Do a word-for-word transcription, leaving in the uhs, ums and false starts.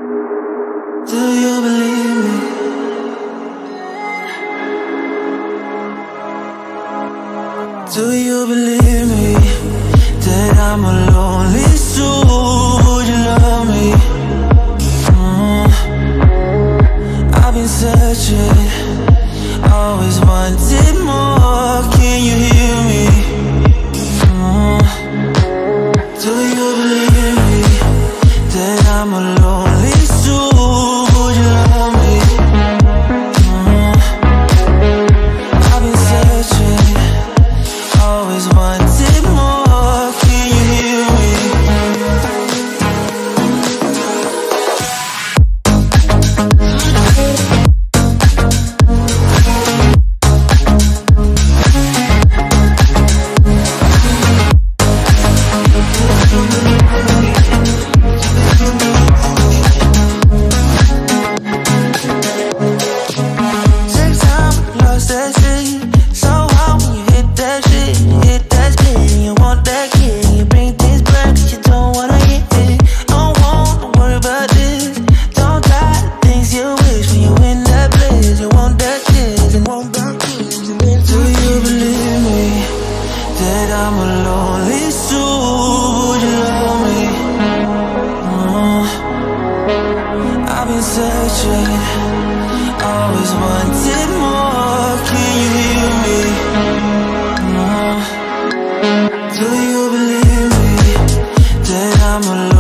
Do you believe me? Do you believe me that I'm a lonely soul? Would you love me? Mm. I've been searching, always wanted more. Can you hear me? Mm. Do you believe me that I'm a lonely soul? Would you love me? Mm. I've been searching, always wanted more. Can you hear me? Six times lost that shit. So how when you hit that shit, hit that spin, you want that kid, you bring things back 'cause you don't wanna hit it. Don't want to worry about this. Don't try the things you wish when you in that place. You want that kiss and want that kiss. Do you believe me that I'm a lonely soul? Would you love me? Mm. I've been searching, always wanted more. Can you hear me? Mm. Do you believe me that I'm alone?